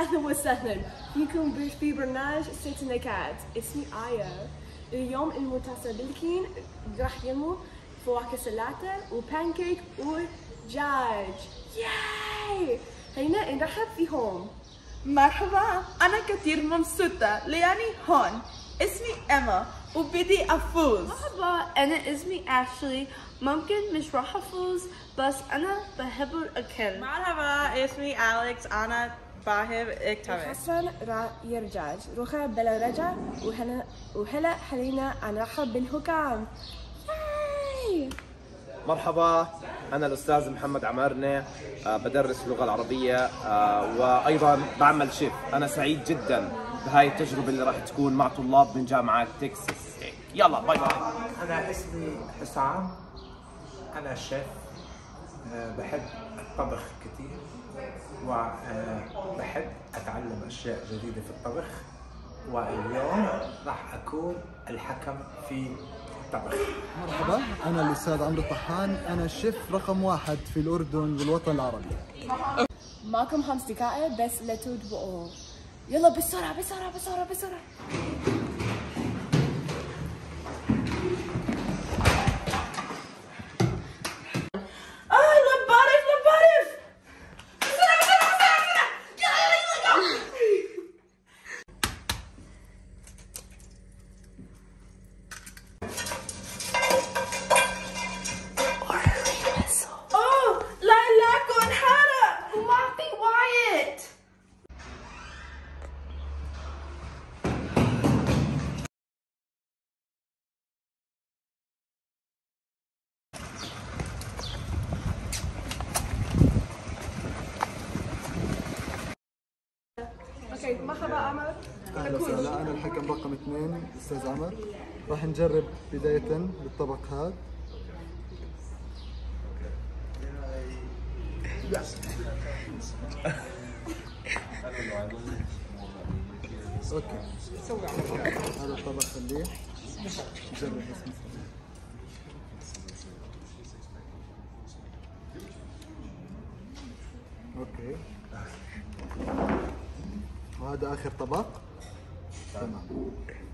أهلا وسهلا فيكم في برنامج ست نكات. اسمي آية. اليوم المتسابقين راح يعملوا فواكه سلطة وبانكيك ودجاج. ياي! خلينا نرحب فيهم. مرحبا، أنا كثير مبسوطة لأني هون. اسمي إيما وبدي أفوز. مرحبا، أنا اسمي أشلي. ممكن مش راح أفوز بس أنا بحب الأكل. مرحبا، اسمي أليكس. أنا بحب الكتابة. حسن راح يرجع روحه بلا رجع وهلا خلينا نرحب بالحكام. ياي! مرحبا، أنا الأستاذ محمد عمارنة، بدرس اللغة العربية وأيضا بعمل شيف. أنا سعيد جدا بهاي التجربة اللي راح تكون مع طلاب من جامعة تكساس. يلا باي باي. أنا اسمي حسام، أنا شيف. بحب الطبخ كثير وبحب أتعلم أشياء جديدة في الطبخ، واليوم راح أكون الحكم في الطبخ. مرحبا، أنا الأستاذ عمرو طحان. أنا الشيف رقم 1 في الأردن والوطن العربي. معكم 5 دقائق بس لا تدبقوا. يلا بسرعة بسرعة بسرعة بسرعة. اوكي، مرحبا عمر. أهلا وسهلا، أنا الحكم رقم 2 الأستاذ عمر. راح نجرب بداية بالطبق هذا. اوكي، هذا الطبق خليه نجرب بس. اوكي، وهذا آخر طبق. تمام.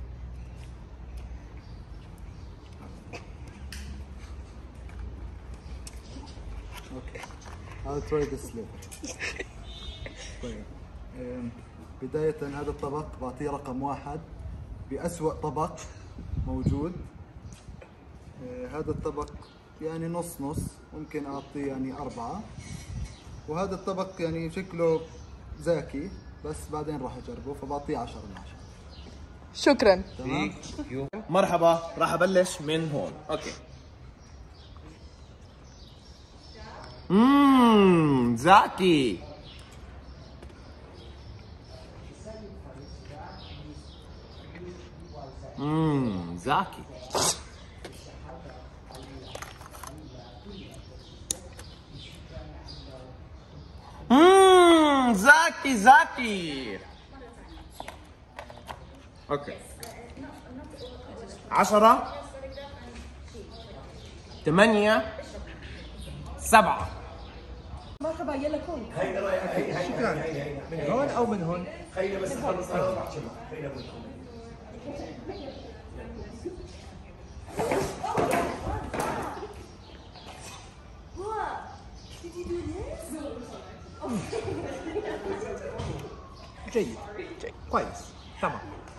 اوكي، هذا ترايد سليب. طيب، بداية هذا الطبق بعطيه رقم 1 بأسوأ طبق موجود. هذا الطبق يعني نص نص، ممكن أعطيه يعني 4. وهذا الطبق يعني شكله زاكي بس بعدين راح أجربه، فبعطيه 10 من 10. شكرا. تمام. مرحبا، راح أبلش من هون. أوكي. زاكي. زاكي. زاكي زاكي. اوكي، 10 8 7. مرحبا، يلا كون. شكرا. من هون أو من هون؟ خلينا بس نخلص. جيد جيد كويس تمام.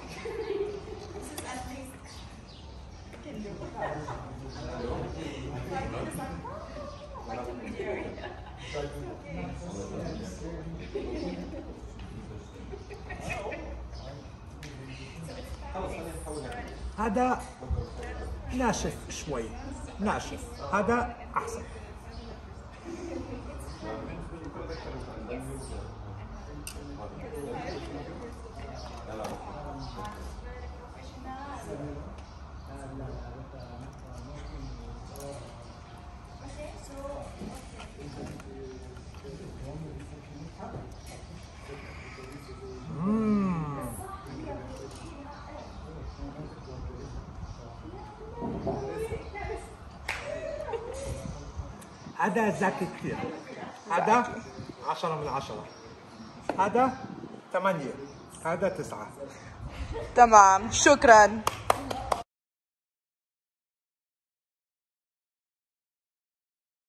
هذا ناشف شوي، ناشف. هذا أحسن. هذا زاكي كثير. هذا 10 من 10. هذا 8. هذا 9. تمام، شكرا.